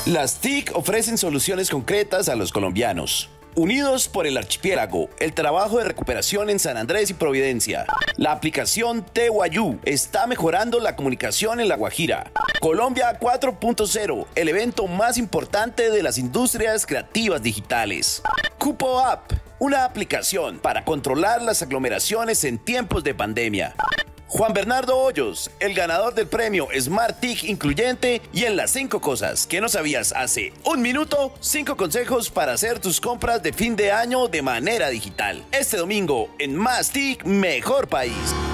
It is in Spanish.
Las TIC ofrecen soluciones concretas a los colombianos. Unidos por el archipiélago, el trabajo de recuperación en San Andrés y Providencia. La aplicación T-Wayú está mejorando la comunicación en La Guajira. Colombia 4.0, el evento más importante de las industrias creativas digitales. Cupo App, una aplicación para controlar las aglomeraciones en tiempos de pandemia. Juan Bernardo Hoyos, el ganador del premio Smart TIC Incluyente, y en las 5 cosas que no sabías hace un minuto, 5 consejos para hacer tus compras de fin de año de manera digital. Este domingo en Más TIC, Mejor País.